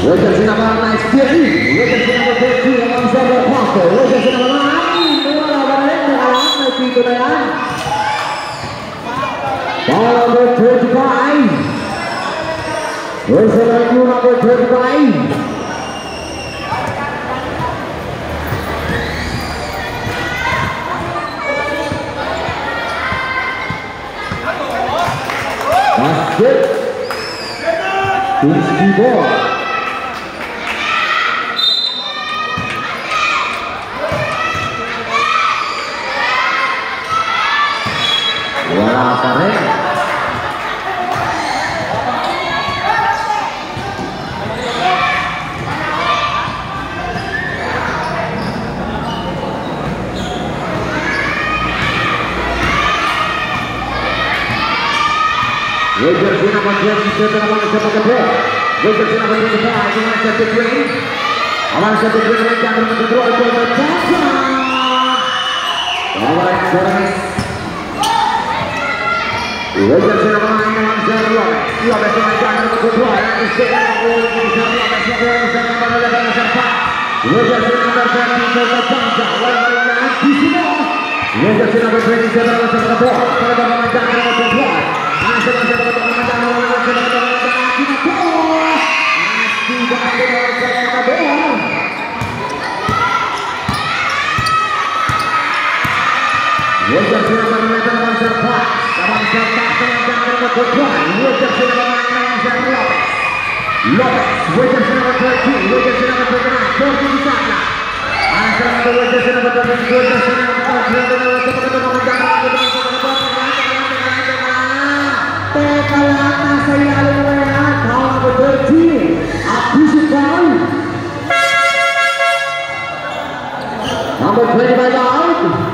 Wajar sinama nice kiri, wajar sinama kiri, abang saya pakai, wajar sinama lain, bola balik dengan naik itu ya. Bola berterjukai, wajar juga berterjukai. Basket, tinggi bola. Wajar sini bagian setelah mana siapa kedua? Wajar sini bagian kedua, cuma satu poin. Aman satu poin lagi yang kedua itu berjasa. Balik servis. Wajar sini bagian yang kedua, dua belas lagi yang kedua yang istilah oleh bisa bersama pada level serta. Wajar sini bagian yang berjasa, wajar di sini. Wajar sini bagian yang kedua, pada level yang kedua. Wajar silakan menekan abang serta dengan berkuat. Wajar silakan menekan Lopez. Wajar silakan terjadi. Wajar silakan bergerak. Terjadi di sana. Wajar silakan terjadi. Wajar silakan Tekalana saya alumni kalau bekerja aku sekali. Nomor 25